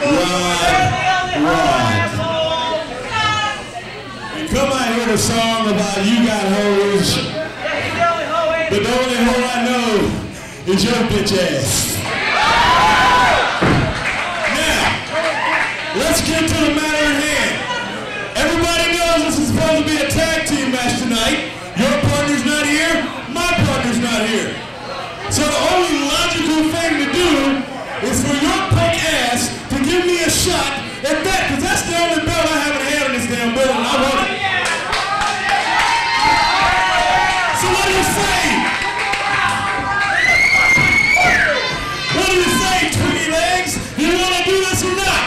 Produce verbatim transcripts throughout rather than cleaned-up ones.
Come out here with a song about you got hoes, but the only hoe I know is your bitch ass. Now, let's get to the matter at hand. Everybody knows this is supposed to be a tag team match tonight. Your partner's not here, my partner's not here. So the only logical thing to do is for your punk ass to give me a shot at that, because that's the only belt I haven't had in this damn building, and I want it. So what do you say? What do you say, Twiggy Legs? Do you want to do this or not?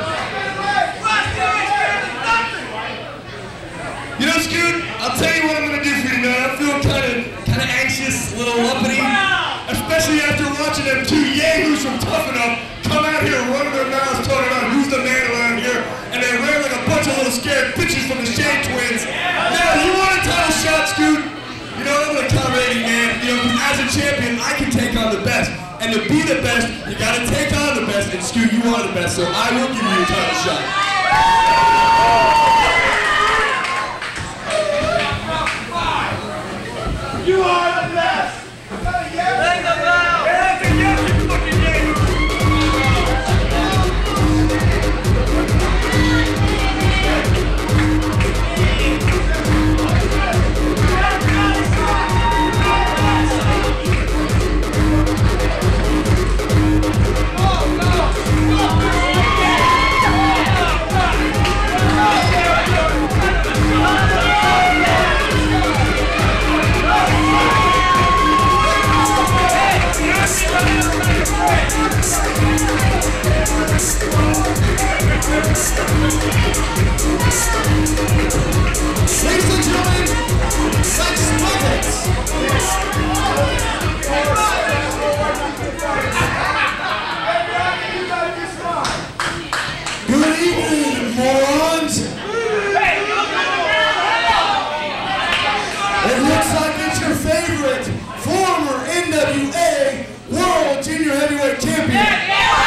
You know, Scoot, I'll tell you what I'm going to do for you tonight. I feel kind of kind of anxious, a little uppity, especially after watching them two yahoos from Tough Enough come out here running their mouths talking about who's the man around here, and they ran like a bunch of little scared bitches from the Shane Twins. Now, you want a title shot, Scoot? You know, I'm an accommodating man. You know, as a champion, I can take on the best. And to be the best, you gotta take on the best. And Scoot, you are the best, so I will give you a title shot. You are the best! Ring the bell! That's a yes, you fucking yay! Ladies and gentlemen, let's love it! Good evening, morons! It looks like it's your favorite former N W A World Junior Heavyweight Champion.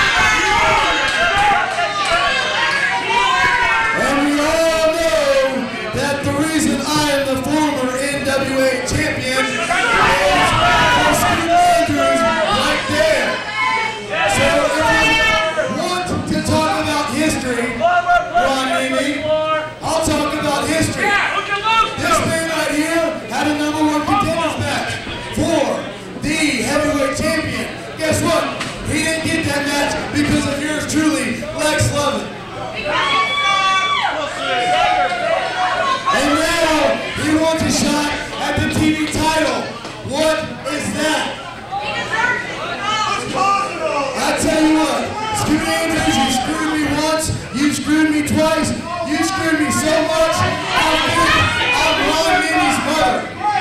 And we all know that the reason I am the former N W A champion is for Scoot Andrews right there. So if you want to talk about history, Ron Amy, I'll talk about history. This man right here had a number one contenders match for the heavyweight champion. Guess what? He didn't get that match because of yours truly, Lex Lovett. And now he wants a shot at the T V title. What is that? I tell you what, Scoot Andrews, you screwed me once, you screwed me twice, you screwed me so much, I'm I'm Ron Minnie's mother.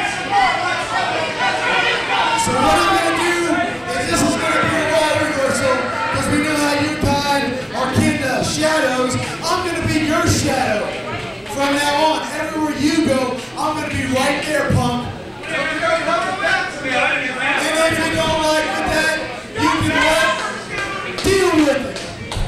So what I'm going to do is this is going to be a wild reversal, because we know how you kind are kin to shadows. I'm going to be your shadow. From now on, everywhere you go, I'm going to be right there, punk. And if you don't like that, you can what? Deal with it.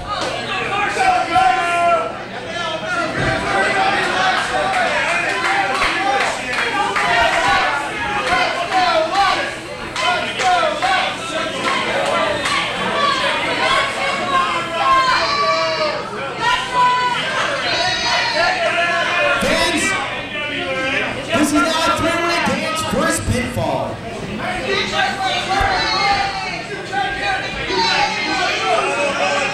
This is now three-way dance first pinfall.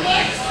Alexa.